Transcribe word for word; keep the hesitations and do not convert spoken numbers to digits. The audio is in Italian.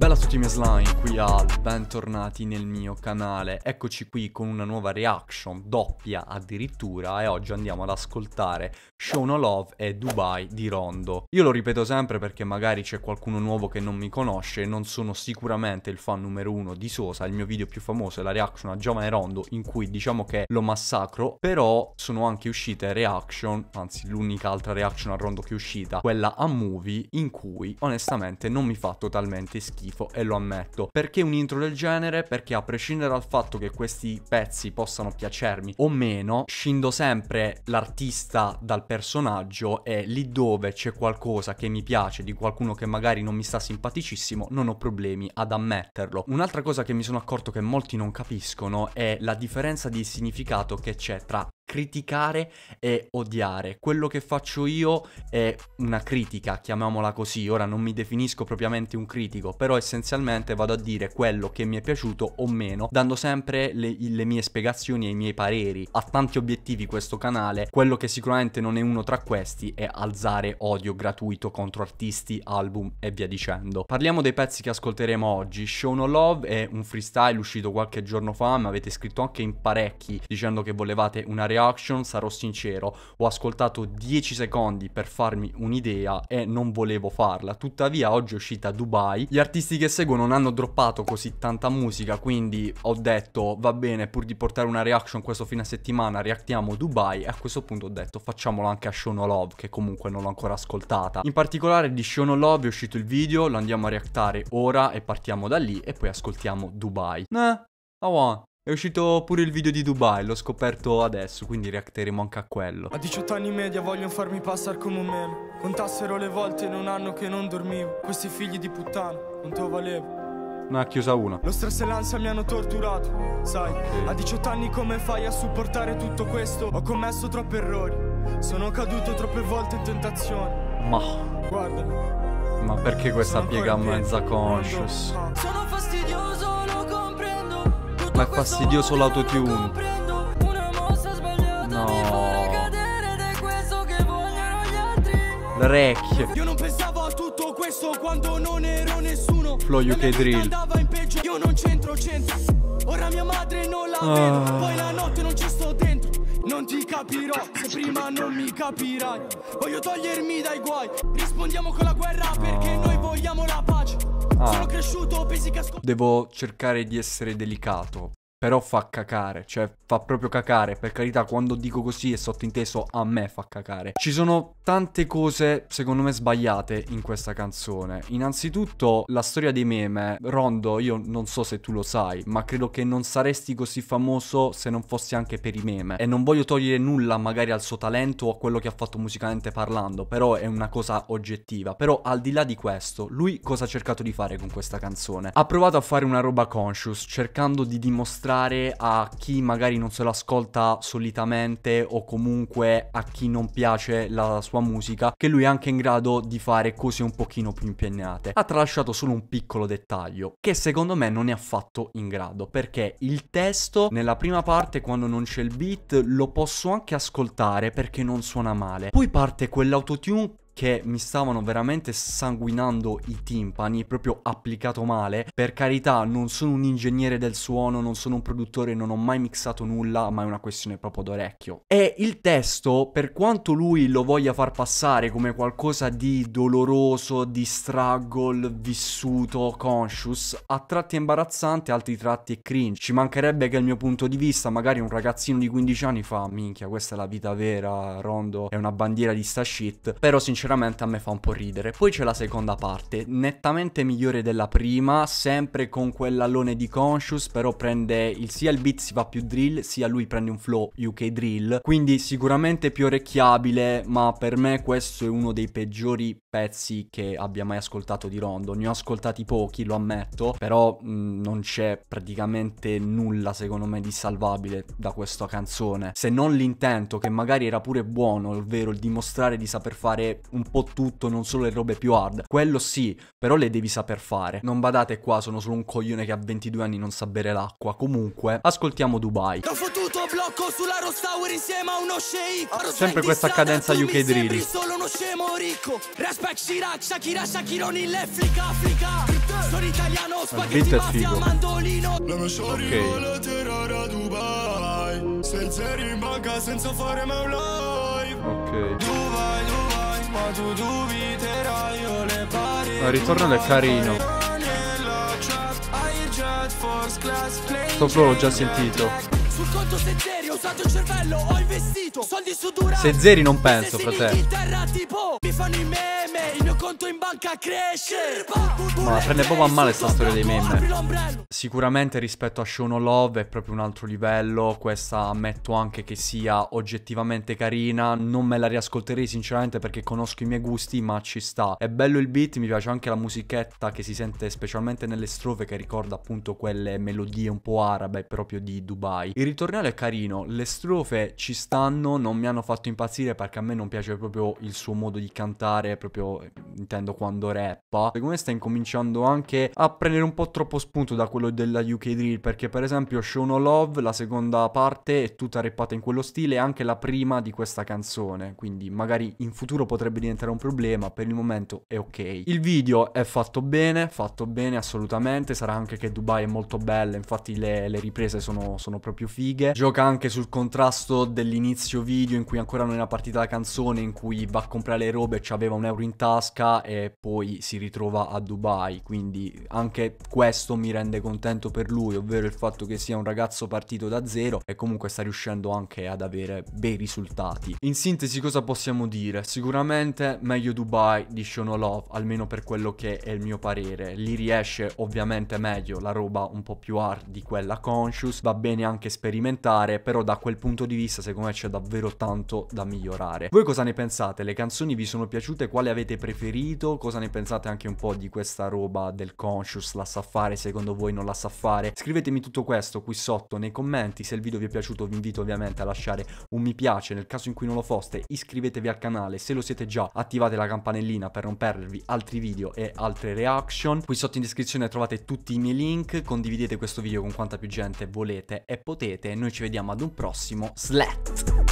Bella a tutti i miei slime, qui al bentornati nel mio canale. Eccoci qui con una nuova reaction, doppia addirittura, e oggi andiamo ad ascoltare Show No Love e Dubai di Rondo. Io lo ripeto sempre perché magari c'è qualcuno nuovo che non mi conosce, non sono sicuramente il fan numero uno di Sosa. Il mio video più famoso è la reaction a Giovane Rondo, in cui diciamo che lo massacro, però sono anche uscite reaction, anzi l'unica altra reaction a Rondo che è uscita, quella a Movie, in cui onestamente non mi fa totalmente schifo. E lo ammetto. Perché un intro del genere? Perché a prescindere dal fatto che questi pezzi possano piacermi o meno, scindo sempre l'artista dal personaggio, e lì dove c'è qualcosa che mi piace di qualcuno che magari non mi sta simpaticissimo, non ho problemi ad ammetterlo. Un'altra cosa che mi sono accorto che molti non capiscono è la differenza di significato che c'è tra criticare e odiare. Quello che faccio io è una critica, chiamiamola così. Ora non mi definisco propriamente un critico, però essenzialmente vado a dire quello che mi è piaciuto o meno, dando sempre le, le mie spiegazioni e i miei pareri. Ha tanti obiettivi questo canale, quello che sicuramente non è uno tra questi è alzare odio gratuito contro artisti, album e via dicendo. Parliamo dei pezzi che ascolteremo oggi. Show No Love è un freestyle uscito qualche giorno fa, mi avete scritto anche in parecchi dicendo che volevate una reaction. Sarò sincero, ho ascoltato dieci secondi per farmi un'idea e non volevo farla. Tuttavia oggi è uscita Dubai. Gli artisti che seguo non hanno droppato così tanta musica, quindi ho detto va bene, pur di portare una reaction questo fine settimana reactiamo Dubai, e a questo punto ho detto facciamolo anche a Show No Love, che comunque non l'ho ancora ascoltata. In particolare di Show No Love è uscito il video, lo andiamo a reactare ora e partiamo da lì e poi ascoltiamo Dubai. Nah, I want. È uscito pure il video di Dubai, l'ho scoperto adesso, quindi reacteremo anche a quello. A diciotto anni media vogliono farmi passare come un meme. Contassero le volte in un anno che non dormivo. Questi figli di puttana, non te lo valevo. Ne ha chiusa una. Lo stress e l'ansia mi hanno torturato, sai. A diciotto anni come fai a supportare tutto questo? Ho commesso troppi errori, sono caduto troppe volte in tentazione. Ma guardami, ma perché questa piega mezza conscious? sono fastidioso, lo comprendo. Ma è fastidioso l'autotune. No. L'orecchio. Io non pensavo a tutto questo quando non ero nessuno. Flow U K Drill. Io non c'entro, c'entro. Ora mia madre non la vedo. Oh. Poi la notte non ci sto dentro. Non ti capirò se prima non mi capirai. Voglio togliermi dai guai. Rispondiamo con la guerra perché Oh. noi vogliamo la pace. Ah. Sono cresciuto, pensi che ascolto. Devo cercare di essere delicato, però fa cacare, cioè fa proprio cacare. Per carità, quando dico così è sottinteso a me fa cacare. Ci sono tante cose secondo me sbagliate in questa canzone. Innanzitutto la storia dei meme. Rondo, io non so se tu lo sai, ma credo che non saresti così famoso se non fossi anche per i meme. E non voglio togliere nulla magari al suo talento o a quello che ha fatto musicalmente parlando, però è una cosa oggettiva. Però al di là di questo, lui cosa ha cercato di fare con questa canzone? Ha provato a fare una roba conscious, cercando di dimostrare a chi magari non se l'ascolta solitamente, o comunque a chi non piace la sua musica, che lui è anche in grado di fare cose un pochino più impegnate. Ha tralasciato solo un piccolo dettaglio che secondo me non è affatto in grado, perché il testo nella prima parte, quando non c'è il beat, lo posso anche ascoltare perché non suona male. Poi parte quell'autotune che mi stavano veramente sanguinando i timpani, proprio applicato male. Per carità, non sono un ingegnere del suono, non sono un produttore, non ho mai mixato nulla, ma è una questione proprio d'orecchio. E il testo, per quanto lui lo voglia far passare come qualcosa di doloroso, di struggle, vissuto, conscious, a tratti è imbarazzante, altri tratti è cringe. Ci mancherebbe che il mio punto di vista, magari un ragazzino di quindici anni fa minchia, questa è la vita vera, Rondo è una bandiera di sta shit. Però sinceramente sinceramente a me fa un po' ridere. Poi c'è la seconda parte, nettamente migliore della prima, sempre con quell'allone di conscious, però prende il, sia il beat si fa più drill, sia lui prende un flow U K drill, quindi sicuramente più orecchiabile, ma per me questo è uno dei peggiori pezzi che abbia mai ascoltato di Rondo. Ne ho ascoltati pochi, lo ammetto, però mh, non c'è praticamente nulla secondo me di salvabile da questa canzone, se non l'intento, che magari era pure buono, ovvero il dimostrare di saper fare un po' tutto, non solo le robe più hard. Quello sì, però le devi saper fare. Non badate qua, sono solo un coglione che a ventidue anni non sa bere l'acqua. Comunque, ascoltiamo Dubai. T'ho fottuto blocco sulla Rostower insieme a uno sceicco. Sempre questa cadenza U K drill. Solo uno scemo ricco. Respect Chirac, Shakira, Shakironi, l'Africa, Africa. Sono italiano, spaghetti, mafia, mandolino. La mia shorty vuole tirare a Dubai. Senzeri in banca senza fare mai un live. Ok. Dubai, Dubai, ma tu dubiterai, io le pari. Il ritorno è carino. Sto flow l'ho già sentito. Sul conto Sezzeri ho usato il cervello, ho investito soldi su Durante. Sezzeri non penso, fratello. Tipo, mi fanno i meme, il mio conto in banca cresce. Ma prende proprio a male sta storia dei meme. Sicuramente rispetto a Show No Love è proprio un altro livello. Questa ammetto anche che sia oggettivamente carina. Non me la riascolterei sinceramente perché conosco i miei gusti, ma ci sta. È bello il beat, mi piace anche la musichetta che si sente specialmente nelle strofe, che ricorda appunto quelle melodie un po' arabe proprio di Dubai. Il ritornello è carino, le strofe ci stanno, non mi hanno fatto impazzire perché a me non piace proprio il suo modo di cantare, proprio intendo quando rappa. Secondo me sta incominciando anche a prendere un po' troppo spunto da quello della U K drill, perché per esempio Show No Love, la seconda parte è tutta rappata in quello stile, e anche la prima di questa canzone, quindi magari in futuro potrebbe diventare un problema, per il momento è ok. Il video è fatto bene, fatto bene assolutamente, sarà anche che Dubai è molto bella, infatti le, le riprese sono, sono proprio fighe. Gioca anche sul contrasto dell'inizio video in cui ancora non era partita la canzone, in cui va a comprare le robe e c'aveva un euro in tasca e poi si ritrova a Dubai, quindi anche questo mi rende contento per lui, ovvero il fatto che sia un ragazzo partito da zero e comunque sta riuscendo anche ad avere bei risultati. In sintesi cosa possiamo dire? Sicuramente meglio Dubai di Show No Love, almeno per quello che è il mio parere. Lì riesce ovviamente meglio la roba un po' più hard di quella Conscious, va bene anche sperimentare, però da quel punto di vista secondo me c'è davvero tanto da migliorare. Voi cosa ne pensate? Le canzoni vi sono piaciute? Quale avete preferito? Cosa ne pensate anche un po' di questa roba del Conscious? La sa fare? Secondo voi non la sa fare? Scrivetemi tutto questo qui sotto nei commenti. Se il video vi è piaciuto vi invito ovviamente a lasciare un mi piace, nel caso in cui non lo foste iscrivetevi al canale, se lo siete già attivate la campanellina per non perdervi altri video e altre reaction. Qui sotto in descrizione trovate tutti i miei link, condividete questo video con quanta più gente volete e potete. Noi ci vediamo ad un prossimo Slat.